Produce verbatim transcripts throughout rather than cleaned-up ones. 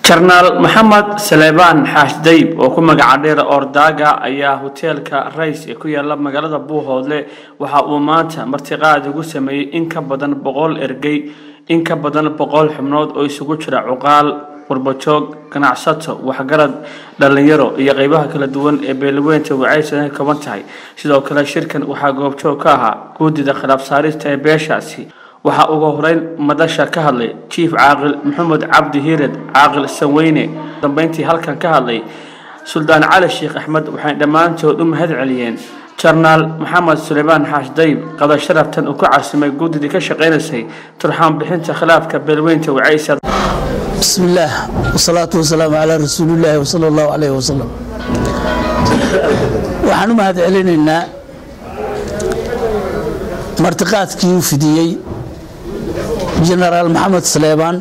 Colonel Mohamed Sulaiman Hashdayb oo ku magac dheer Ordaaga ayaa hoteelka Rays ee ku yaala magaalada Buuhoodle waxa uu maanta martiqaad ugu sameeyay in ka badan boqol ergey in ka badan boqol xubnood oo isugu jira cuqaal qurbajoog ganacsato waxgarad dhalinyaro iyo qaybaha kala duwan ee beelweynta wacyiga ka bantahay sidoo kale shirkan waxa goobjoog ka ahaa guddida khilaaf saarista ee beeshaasi waxa ugu horeyn madasha ka hadlay Chief Caaqil Maxamed Cabdi Hiired Caaqil Saweyne dambeyntii halkan ka hadlay Suldaan Cali Sheekh Axmed waxay dhamaantood u mahad celiyeen Colonel Mohamed Sulaiman Hashdayb qada sharaftan uu ka caasimay guddida ka shaqeynayay turxaan bixinta khilaafka beelweynta wacyiga بسم الله والصلاة والسلام على رسول الله وصلى الله عليه وسلم وحنو مهد علينا مرتقات كيو فديي جنرال محمد سليمان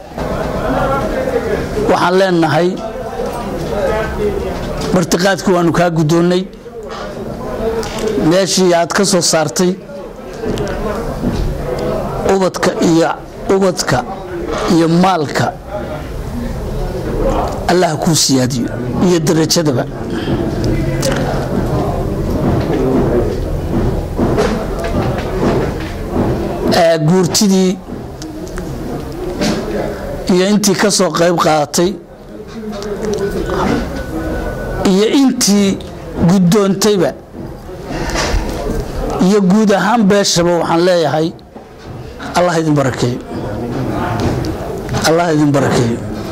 وحن لنا هاي مرتقات كوانو كا قدوني ماشي عاد كسو صارتي أوبتك إيا أوبتك إيا مالك الله كوسيادي يدرج هذا قورتي يا أنتي كسر قيب قاطي يا أنتي قدون تيبا يا جود هم بشرب وحن لا يهاي الله يدين بركة الله يدين بركة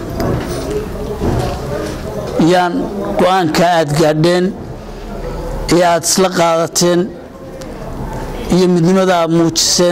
yaan go'aanka aad gaadheen ee aad isla qaadateen iyo midnimada aad muujiseen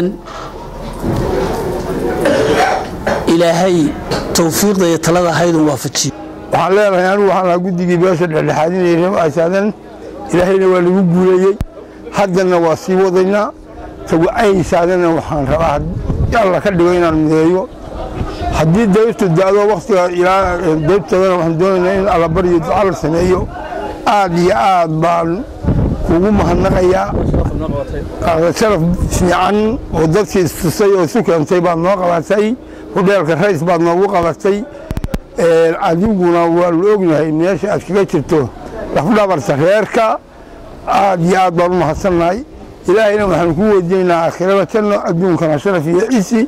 ilaahay tawfiiqda iyo talada haydun waafajiyo waxaan leeyahay anigu waxaan la guddigii beesha dhexdhexaadinayay aasaadan ilaahayna waa lagu guuleeyay haddana waa sii wadaynaa tawacaynsaadana waxaan rabaa yalla ka dhigo inaan mideeyo haddii dayrtu daado waqtiga ilaa dayrtadana waxaan doonaynaa in alla bariyo duca la sameeyo aad iyo aad baan kugu mahadnaqayaa sharaf fiican oo dadkii istusay oo isu keentay baad noo qabatay hodheelka Rays baad noogu qabatay adiguna waa la ognahay meesha aad kaga jirto lafdhabarta reerka aad iyo aad baan u mahadsannahay ilaahayna waxaan ku weydiinaynaa aakhirada tanno adduunkana sharaf iyo ciisi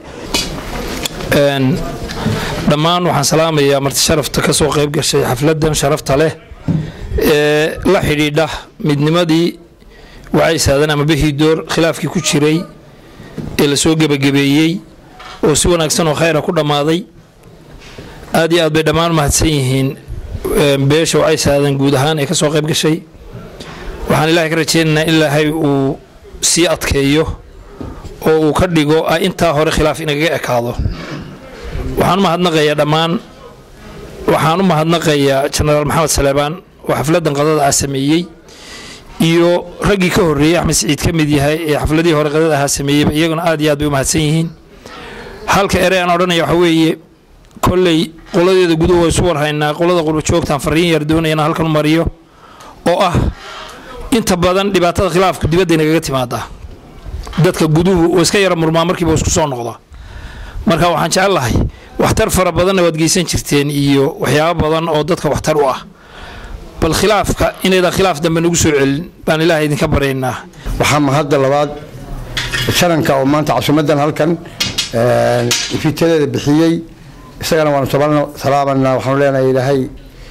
dhammaan waxaan salaamayaa marti sharafta ka soo qayb gashay xafladan sharafta leh ee la xidhiidha midnimadii wacyiga ama bixi door khilaafkii ku jiray ee la soo gabagabeeyay oo si wanaagsan oo khayr ah ku dhamaaday aad iyo aad bay dhammaan mahadsan yihiin beesha wacyiga guud ahaan ee ka soo qayb gashay waxaan ilaahay ka rajaynaynaa in ilaahay uu sii adkeeyo oo uu ka dhigo inta hore khilaaf inaga ekaado waxaan mahadnaqayaa dhammaan waxaan u mahadnaqayaa General Mohamed Sulaiman oo xafladan qadada ah sameeyay iyo ragii ka horeeyay Axmed Saciid ka mid yahay ee xafladii hore qadada ah sameeyay iyaguna aad iyo aad bay u mahadsan yihiin halka erey aan odhanayo waxa weeye kolley qoladeeda gudaha way soo warhaynaa qolada qurbo joogtaan fariin yar doonayna halkan u mariyo oo ah inta badan dhibaatada khilaafku dibadda inaga timaada dadka guduhu oo iska yara murmaa markiiba isku soo noqdo marka waxaan jecelahay waxtar fara badan waad geysan jirteen iyo waxyaabo badan oo dadka waxtar u ah bal khilaafka inayda khilaaf dambe nagu soo celin baan ilaahay idinka bareynaa waxaan mahad labaad sharanka oo maanta casumadan halkan ee fiitadeeda bixiyay isagana waan salaamana waxaan leenahay ilaahay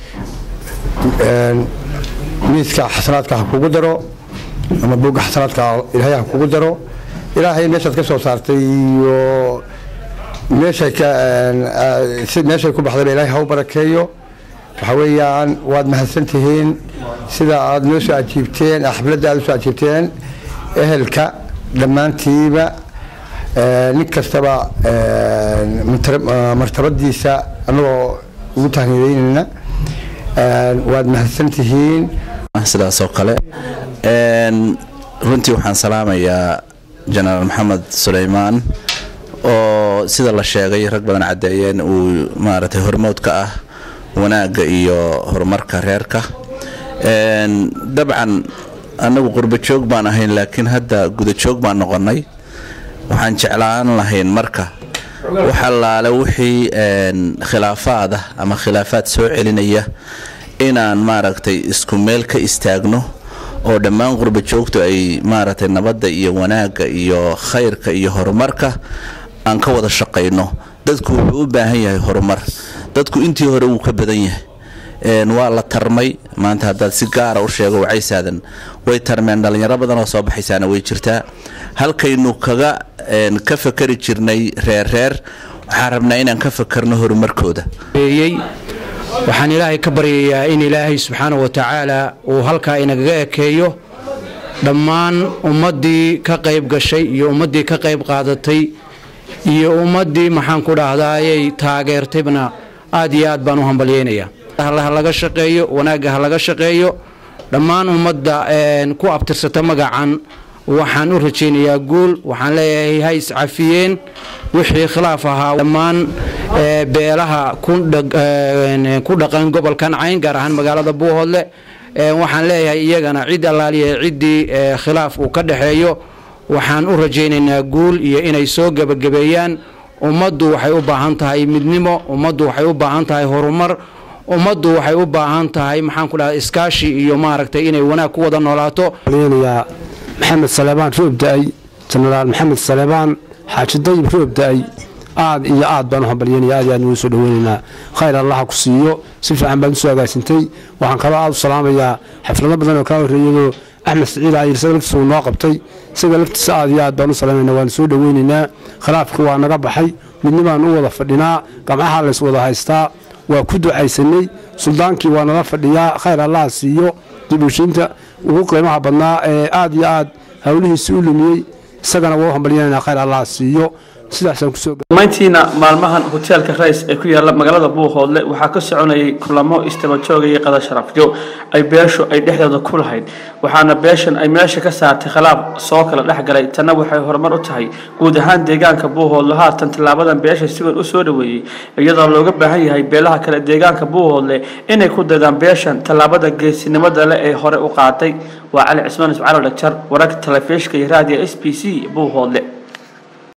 ee miiska xasanaadka kugu daro ama buuga xasanaadka ilaahay kugu daro ilaahay meeshaad ka soo saartay iyo meesha ka si meesha ku baxday ilaahay ha u barakeeyo waxa weeyaan waad mahadsantihiin sida aad noo soo ajiibteen xafladda aad soo ajiibteen ehelka dhamaantiiba nin kastaba martabadiisa anagoo ugu tahniideynayna waad mahadsantihiin sidaas oo kale een runtii waxaan salaamayaa General Mohamed Sulaiman oo sida la sheegay rag badan cadeeyeen uu maartay hormood ka ah wanaaga iyo horumarka reerka een dabcan anagu qurbo joog baan ahayn laakiin hadda guda joog baan noqonay waxaan jeclaan lahayn marka وحلال وحي خلافات أما خلافات سوء علينا inaan maaragtay isku meel ka istaagno oo dhammaan qurba joogto ay maaragtay nabadda iyo wanaaga iyo khayrka iyo horumarka aan ka wada shaqeyno dadku wuxuu u baahan yahay horumar dadku intii hore uu ka badan yahay een waa la tarmay maanta hadda si gaar ah u sheego wacaysaadan way tarmeen dhalinyaro badan oo soo baxaysaana way jirtaa halkaynu kaga een ka fakari jirnay reer reer waxaan rabnaa inaan ka fakarno horumarkooda waxaan ilaahay ka baryayaa in ilaahay subxaanahu wa tacaala uu halkaa inaga ekeeyo dhammaan ummadii ka qayb gashay iyo ummadii ka qayb qaadatay iyo ummadii maxaan ku dhaahdaayay taageertaybna aad iyo aad baan u hambalyeynaya ha laga shaqeeyo wanaaga ha laga shaqeeyo dhammaan ummadda ku abtirsata magacan waxaan u rajaynayaa guul waxaan leeyahay ha is cafiyeen wixii khilaaf ahaa dhammaan beelaha ku dhaqan gobolkan Cayn gaar ahaan magaalada Buuhoodle waxaan leeyahay iyagana cid allaaliye cidii khilaaf uu ka dhaxeeyo waxaan u rajaynaynaa guul iyo inay soo gabagabeeyaan ummaddu waxay u baahan tahay midnimo ummaddu waxay u baahan tahay horumar ummaddu waxay u baahan tahay maxaan ku dhahay iskaashi iyo maaragtay inay wanaag ku wada noolaato محمد سليمان روب داي جنرال محمد سليمان حاج داي روب داي aad iyo aad baan u hambalyeynaa aad aan u soo dhaweynaa khayr Allah ku siiyo si fiican baan soo agaasintay waxaan kala aad salaamayaa xaflado badan oo ka horeeyay Ahmed Saciid ay soo noo qabtay sida laftiisa aad iyo aad baan u salaameynaa waan soo dhaweynaa khilaafku waa naga baxay midnimada u wada fadhinaa gamaha la is wada haystaa waa ku ducaysanay suldaankii waa nala fadhiyaa khayr Allah siiyo dibushinta ugu qiimaha badnaa ee aad iyo aad hawlihiisa u lumiyay isagana waa hambalyeynaa khayr Allah siiyo sidaasaan ku soo maantiina maalmahan hoteelka Rays ee ku yaala magaalada Buuhoodle waxa ka soconayay kulamo istaba joogay qada sharafyo ay beesho ay dhexdooda ku lahayd waxaana beeshan ay meesha ka saartay khilaaf soo kala dhaxgalay tan waxay horumar u tahay guud ahaan deegaanka Buuhoodle haatan talaabadan beesha si weyn u soo dhaweeyay iyadoo looga baahan yahay beelaha kale deegaanka Buuhoodle inay ku dadaan beeshan talaabada geesinimada leh ee hore u qaatay waa Cali Cismaan Ismaciil Dhagjar wararka telefishinka iyo raadiyo S B C Buuhoodle